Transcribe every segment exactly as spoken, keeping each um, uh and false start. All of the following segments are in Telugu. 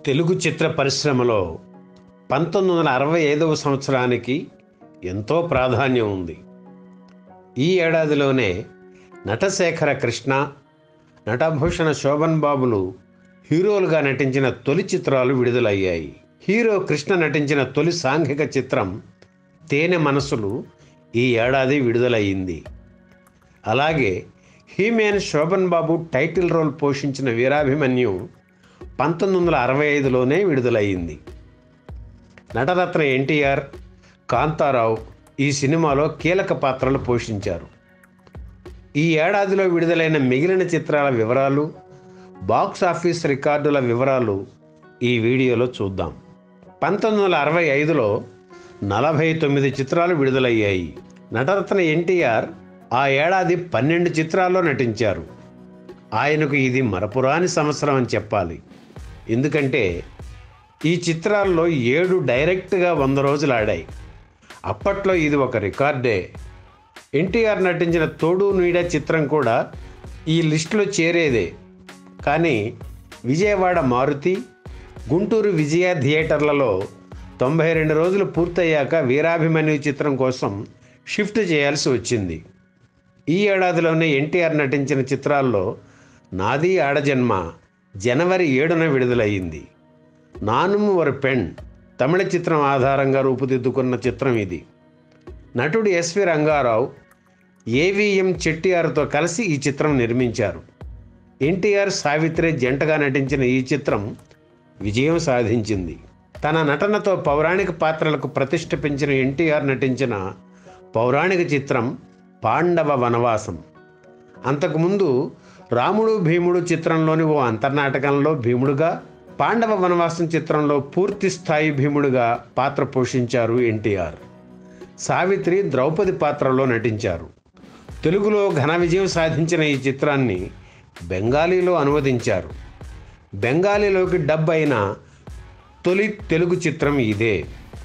తెలుగు చిత్ర పరిశ్రమలో పంతొమ్మిది వందల అరవై ఐదవ సంవత్సరానికి ఎంతో ప్రాధాన్యం ఉంది. ఈ ఏడాదిలోనే నటశేఖర కృష్ణ, నటభూషణ శోభన్ బాబులు హీరోలుగా నటించిన తొలి చిత్రాలు విడుదలయ్యాయి. హీరో కృష్ణ నటించిన తొలి సాంఘిక చిత్రం తేనె మనసులు ఈ ఏడాది విడుదలయ్యింది. అలాగే హీమేన్ శోభన్ బాబు టైటిల్ రోల్ పోషించిన వీరాభిమన్యు పంతొమ్మిది వందల అరవై ఐదులోనే విడుదలయ్యింది. నటరత్న ఎన్టీఆర్, కాంతారావు ఈ సినిమాలో కీలక పాత్రలు పోషించారు. ఈ ఏడాదిలో విడుదలైన మిగిలిన చిత్రాల వివరాలు, బాక్స్ ఆఫీస్ రికార్డుల వివరాలు ఈ వీడియోలో చూద్దాం. పంతొమ్మిది వందల అరవై ఐదులో నలభై తొమ్మిది చిత్రాలు విడుదలయ్యాయి. నటరత్న ఎన్టీఆర్ ఆ ఏడాది పన్నెండు చిత్రాల్లో నటించారు. ఆయనకు ఇది మరపురాని సంవత్సరం అని చెప్పాలి. ఎందుకంటే ఈ చిత్రాల్లో ఏడు డైరెక్ట్గా వంద రోజులు ఆడాయి. అప్పట్లో ఇది ఒక రికార్డే. ఎన్టీఆర్ నటించిన తోడు నీడ చిత్రం కూడా ఈ లిస్టులో చేరేదే. కానీ విజయవాడ మారుతి, గుంటూరు విజయ థియేటర్లలో తొంభై రెండు రోజులు పూర్తయ్యాక వీరాభిమన్యు చిత్రం కోసం షిఫ్ట్ చేయాల్సి వచ్చింది. ఈ ఏడాదిలోనే ఎన్టీఆర్ నటించిన చిత్రాల్లో నాది ఆడజన్మ జనవరి ఏడున విడుదలయ్యింది. నానుమ్ ఒక పెన్ తమిళ చిత్రం ఆధారంగా రూపుదిద్దుకున్న చిత్రం ఇది. నటుడు ఎస్వి రంగారావు, ఏవిఎం చెట్టిఆర్తో కలిసి ఈ చిత్రం నిర్మించారు. ఎన్టీఆర్, సావిత్రి జంటగా నటించిన ఈ చిత్రం విజయం సాధించింది. తన నటనతో పౌరాణిక పాత్రలకు ప్రతిష్ఠ పెంచిన ఎన్టీఆర్ నటించిన పౌరాణిక చిత్రం పాండవ వనవాసం. అంతకుముందు రాముడు భీముడు చిత్రంలోని ఓ అంతర్నాటకంలో భీముడుగా, పాండవ వనవాసం చిత్రంలో పూర్తి స్థాయి భీముడుగా పాత్ర పోషించారు ఎన్టీఆర్. సావిత్రి ద్రౌపది పాత్రలో నటించారు. తెలుగులో ఘన విజయం సాధించిన ఈ చిత్రాన్ని బెంగాలీలో అనువదించారు. బెంగాలీలోకి డబ్ అయిన తొలి తెలుగు చిత్రం ఇదే.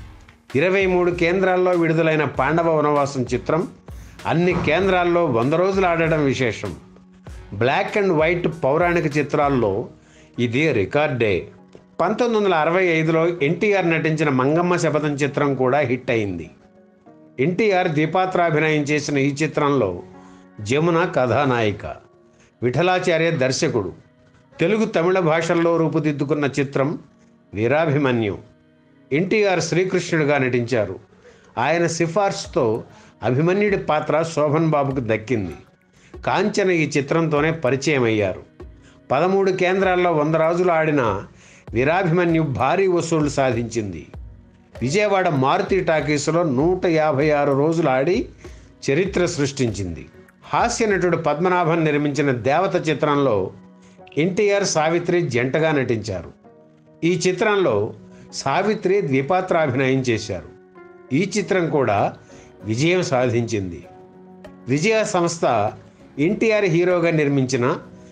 ఇరవై మూడు కేంద్రాల్లో విడుదలైన పాండవ వనవాసం చిత్రం అన్ని కేంద్రాల్లో వంద రోజులు ఆడడం విశేషం. బ్లాక్ అండ్ వైట్ పౌరాణిక చిత్రాల్లో ఇది రికార్డే. పంతొమ్మిది వందల అరవై ఐదులో ఎన్టీఆర్ నటించిన మంగమ్మ శపథం చిత్రం కూడా హిట్ అయింది. ఎన్టీఆర్ ద్విపాత్రాభినయం చేసిన ఈ చిత్రంలో జమున కథానాయిక, విఠలాచార్య దర్శకుడు. తెలుగు, తమిళ భాషల్లో రూపుదిద్దుకున్న చిత్రం వీరాభిమన్యు. ఎన్టీఆర్ శ్రీకృష్ణుడిగా నటించారు. ఆయన సిఫార్సుతో అభిమన్యుడి పాత్ర శోభన్ బాబుకు దక్కింది. కాంచన ఈ చిత్రంతోనే పరిచయం అయ్యారు. పదమూడు కేంద్రాల్లో వంద రోజులు ఆడిన వీరాభిమన్యు భారీ వసూళ్లు సాధించింది. విజయవాడ మారుతి టాకీసులో నూట యాభై ఆరు రోజులు ఆడి చరిత్ర సృష్టించింది. హాస్య నటుడు పద్మనాభన్ నిర్మించిన దేవత చిత్రంలో ఎన్టీఆర్, సావిత్రి జంటగా నటించారు. ఈ చిత్రంలో సావిత్రి ద్విపాత్రాభినయం చేశారు. ఈ చిత్రం కూడా విజయం సాధించింది. విజయ సంస్థ ఎన్టీఆర్ హీరోగా నిర్మించిన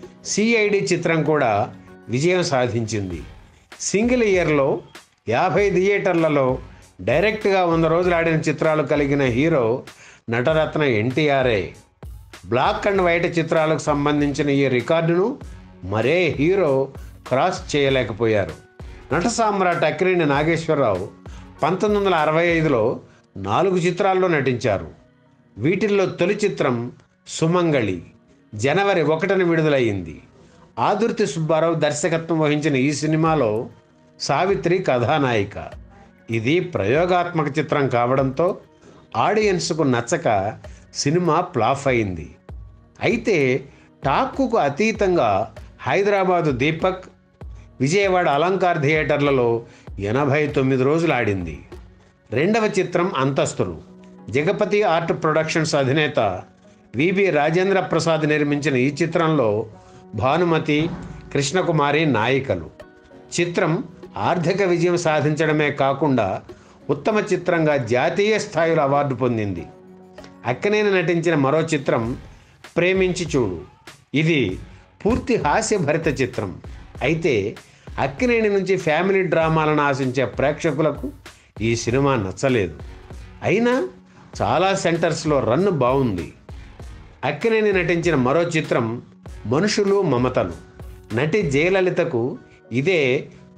సిఐడి చిత్రం కూడా విజయం సాధించింది. సింగిల్ ఇయర్లో యాభై థియేటర్లలో డైరెక్ట్గా వంద రోజులు ఆడిన చిత్రాలు కలిగిన హీరో నటరత్న ఎన్టీఆర్ఏ. బ్లాక్ అండ్ వైట్ చిత్రాలకు సంబంధించిన ఈ రికార్డును మరే హీరో క్రాస్ చేయలేకపోయారు. నట సామ్రాట్ అక్కినేని నాగేశ్వరరావు పంతొమ్మిది వందల అరవై ఐదులో నాలుగు చిత్రాల్లో నటించారు. వీటిల్లో తొలి చిత్రం సుమంగళి జనవరి ఒకటిన విడుదలయ్యింది. ఆదుర్తి సుబ్బారావు దర్శకత్వం వహించిన ఈ సినిమాలో సావిత్రి కథానాయిక. ఇది ప్రయోగాత్మక చిత్రం కావడంతో ఆడియన్స్కు నచ్చక సినిమా ఫ్లాప్ అయింది. అయితే టాక్కుకు అతీతంగా హైదరాబాదు దీపక్, విజయవాడ అలంకార్ థియేటర్లలో ఎనభై తొమ్మిది రోజులు ఆడింది. రెండవ చిత్రం అంతస్తులు. జగపతి ఆర్ట్ ప్రొడక్షన్స్ అధినేత విబి రాజేంద్ర ప్రసాద్ నిర్మించిన ఈ చిత్రంలో భానుమతి, కృష్ణకుమారి నాయికలు. చిత్రం ఆర్థిక విజయం సాధించడమే కాకుండా ఉత్తమ చిత్రంగా జాతీయ స్థాయిలో అవార్డు పొందింది. అక్కినేని నటించిన మరో చిత్రం ప్రేమించి చూడు. ఇది పూర్తి హాస్యభరిత చిత్రం. అయితే అక్కినేని నుంచి ఫ్యామిలీ డ్రామాలను ఆశించే ప్రేక్షకులకు ఈ సినిమా నచ్చలేదు. అయినా చాలా సెంటర్స్లో రన్ బాగుంది. అక్కినేని నటించిన మరో చిత్రం మనుషులు మమతలు. నటి జయలలితకు ఇదే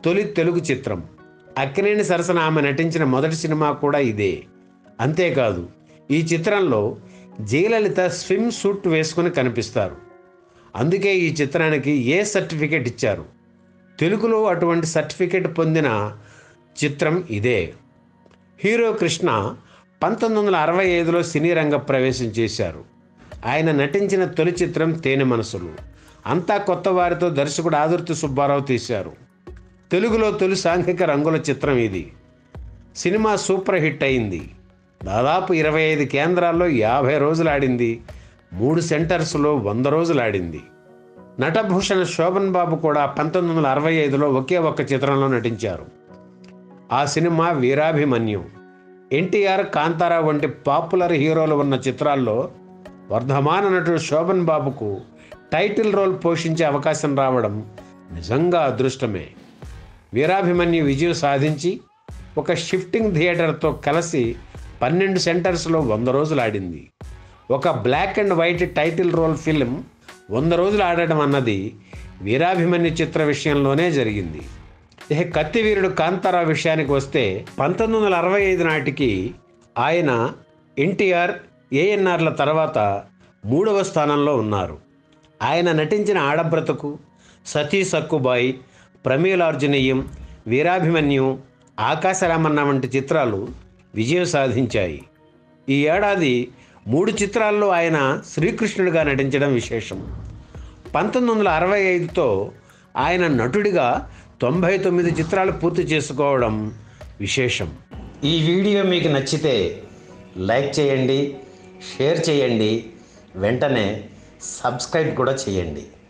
తొలి తెలుగు చిత్రం. అక్కినేని సరసన ఆమె నటించిన మొదటి సినిమా కూడా ఇదే. అంతేకాదు, ఈ చిత్రంలో జయలలిత స్విమ్ సూట్ వేసుకుని కనిపిస్తారు. అందుకే ఈ చిత్రానికి ఏ సర్టిఫికేట్ ఇచ్చారు. తెలుగులో అటువంటి సర్టిఫికేట్ పొందిన చిత్రం ఇదే. హీరో కృష్ణ పంతొమ్మిది వందల అరవై ఐదులో సినీ రంగ ప్రవేశం చేశారు. ఆయన నటించిన తొలి చిత్రం తేనె మనసులు. అంతా కొత్త వారితో దర్శకుడు ఆదుర్తి సుబ్బారావు తీశారు. తెలుగులో తొలి సాంఘిక రంగుల చిత్రం ఇది. సినిమా సూపర్ హిట్ అయింది. దాదాపు ఇరవై ఐదు కేంద్రాల్లో యాభై రోజులు ఆడింది. మూడు సెంటర్స్లో వంద రోజులు ఆడింది. నటభూషణ శోభన్ బాబు కూడా పంతొమ్మిది వందల అరవై ఐదులో ఒకే ఒక్క చిత్రంలో నటించారు. ఆ సినిమా వీరాభిమన్యు. ఎన్టీఆర్, కాంతారా వంటి పాపులర్ హీరోలు ఉన్న చిత్రాల్లో వర్ధమాన నటుడు శోభన్ బాబుకు టైటిల్ రోల్ పోషించే అవకాశం రావడం నిజంగా అదృష్టమే. వీరాభిమన్యు విజయం సాధించి ఒక షిఫ్టింగ్ థియేటర్తో కలిసి పన్నెండు సెంటర్స్లో వంద రోజులు ఆడింది. ఒక black and white title role film వంద రోజులు ఆడటం అన్నది వీరాభిమన్యు చిత్ర విషయంలోనే జరిగింది. ఇక కత్తివీరుడు కాంతారా విషయానికి వస్తే పంతొమ్మిది వందల అరవై ఐదు నాటికి ఆయన ఎన్టీఆర్, ఏఎన్ఆర్ల తర్వాత మూడవ స్థానంలో ఉన్నారు. ఆయన నటించిన ఆడబ్రతుకు, సతీ సక్కుబాయి, ప్రమీలార్జునీయం, వీరాభిమన్యు, ఆకాశరామన్న వంటి చిత్రాలు విజయం సాధించాయి. ఈ ఏడాది మూడు చిత్రాల్లో ఆయన శ్రీకృష్ణుడిగా నటించడం విశేషం. పంతొమ్మిది వందల అరవై ఐదుతో ఆయన నటుడిగా తొంభై తొమ్మిది చిత్రాలు పూర్తి చేసుకోవడం విశేషం. ఈ వీడియో మీకు నచ్చితే లైక్ చేయండి, షేర్ చేయండి, వెంటనే సబ్స్క్రైబ్ కూడా చేయండి.